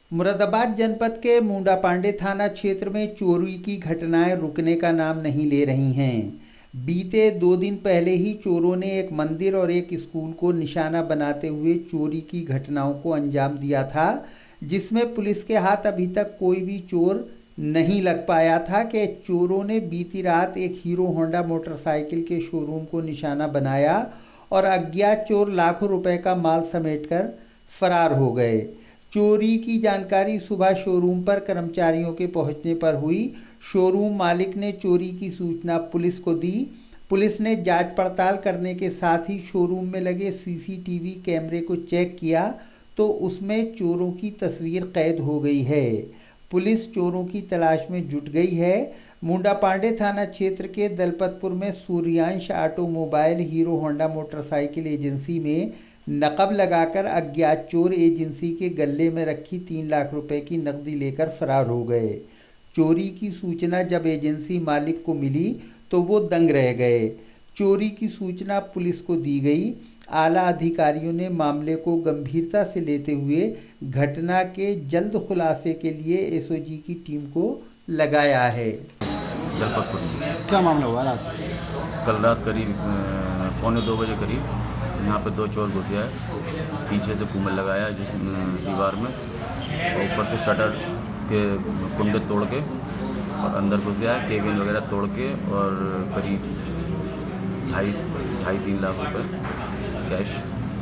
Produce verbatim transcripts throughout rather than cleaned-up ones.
मुरादाबाद जनपद के मुंडापांडे थाना क्षेत्र में चोरी की घटनाएं रुकने का नाम नहीं ले रही हैं। बीते दो दिन पहले ही चोरों ने एक मंदिर और एक स्कूल को निशाना बनाते हुए चोरी की घटनाओं को अंजाम दिया था, जिसमें पुलिस के हाथ अभी तक कोई भी चोर नहीं लग पाया था कि चोरों ने बीती रात एक हीरो होंडा मोटरसाइकिल के शोरूम को निशाना बनाया और अज्ञात चोर लाखों रुपए का माल समेटकर फरार हो गए। चोरी की जानकारी सुबह शोरूम पर कर्मचारियों के पहुंचने पर हुई। शोरूम मालिक ने चोरी की सूचना पुलिस को दी। पुलिस ने जांच पड़ताल करने के साथ ही शोरूम में लगे सीसीटीवी कैमरे को चेक किया तो उसमें चोरों की तस्वीर कैद हो गई है। पुलिस चोरों की तलाश में जुट गई है। मुंडापांडे थाना क्षेत्र के दलपतपुर में Suryansh automobile Hero Honda motorcycle agency में नकब लगाकर अज्ञात चोर एजेंसी के गले में रखी तीन लाख रुपए की नकदी लेकर फरार हो गए। चोरी की सूचना जब एजेंसी मालिक को मिली तो वो दंग रह गए। चोरी की सूचना पुलिस को दी गई। आला अधिकारियों ने मामले को गंभीरता से लेते हुए घटना के जल्द खुलासे के लिए एसओजी की टीम को लगाया है। क्या मामला हुआ रात? कल रात करीब पौने दो बजे करीब यहाँ पे दो चोर घुसे आए, पीछे से कुमल लगाया जिस दीवार में और ऊपर से शटर के कुंडे तोड़ के और अंदर घुसे आए, केबिन वगैरह तोड़ के और करीब ढाई ढाई तीन लाख रुपए कैश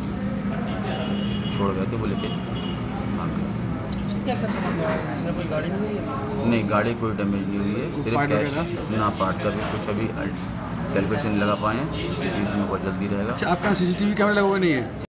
छोड़ गए थे, बोले के भाग गए। नहीं, गाड़ी कोई डैमेज नहीं हुई है, सिर्फ कैश ना पार्ट का भी कुछ अभी कैलकुलेशन लगा पाए हैं, इसमें बहुत जल्दी रहेगा। अच्छा, आपका सीसीटीवी कैमरा लगा हुआ नहीं है?